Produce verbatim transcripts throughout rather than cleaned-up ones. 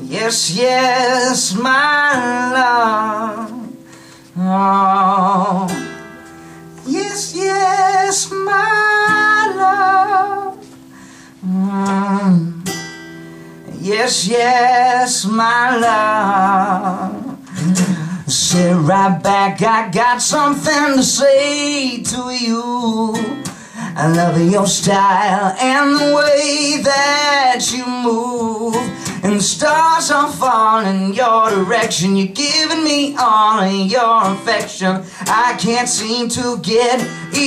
Yes, yes, my love. Oh, yes, yes, my love. Mm. Yes, yes, my love. Sit right back, I got something to say to you. I love your style and the way that you move. And the stars are falling your direction. You're giving me all of your affection. I can't seem to get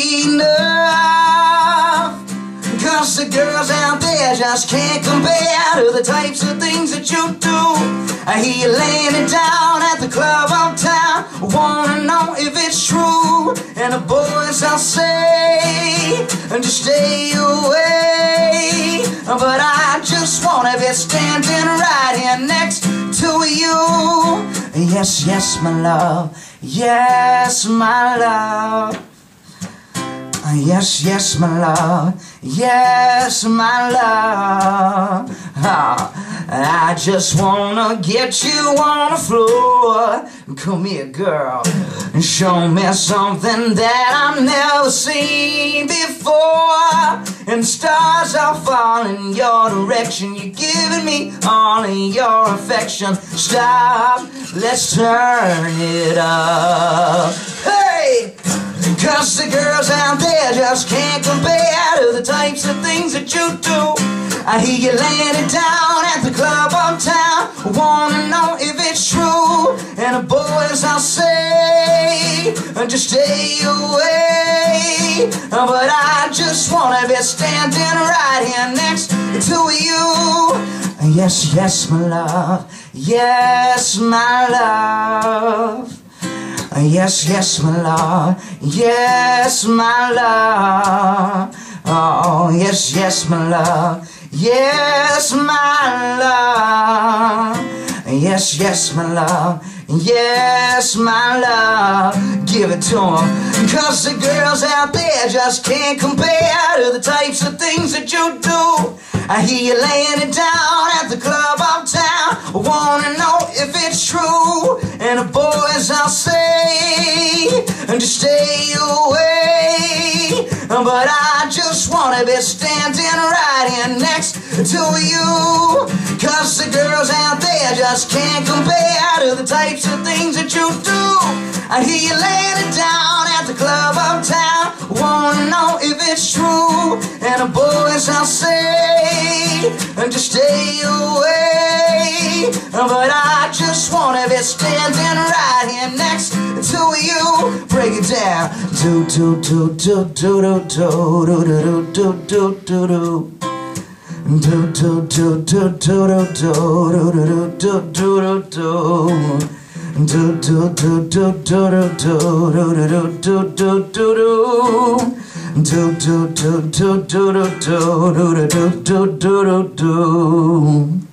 enough. Cause the girls out there just can't compare to the types of things that you do. I hear you laying it down at the club uptown. Wanna know if it's true. And the boys I'll say, just stay away. But I just wanna be standing right here next to you. Yes, yes, my love. Yes, my love. Yes, yes, my love. Yes, my love. Oh, I just wanna get you on the floor. Come here, girl, and show me something that I've never seen before. And stars are falling your direction. You're giving me all of your affection. Stop, let's turn it up. Hey! Cause the girls out there just can't compare to the types of things that you do. I hear you laying it down at the club uptown. Wanna know if it's true. And the boys I'll say, just stay away. But I just wanna be standing right here next to you. Yes, yes, my love. Yes, my love. Yes, yes, my love. Yes, my love. Oh, yes, yes, my love. Yes, my love. Yes, yes, my love. Yes, my love. Give it to them. Cause the girls out there just can't compare to the types of things that you do. I hear you laying it down at the club uptown. Wanna know if it's true. And the boys I'll say, just stay away. But I just wanna be standing right here next to you. Cause the girls out there just can't compare to the types of things that you do. I hear you laying it down at the club uptown. Wanna know if it's true. And the boys I'll say, just stay away. But I just wanna be standing right here next to you. Break it down. Do do do do do do do do do do do do. Do do do do do do do do do do do. Do do do do do do do do do do do do. Do do do do do do do do do do do do.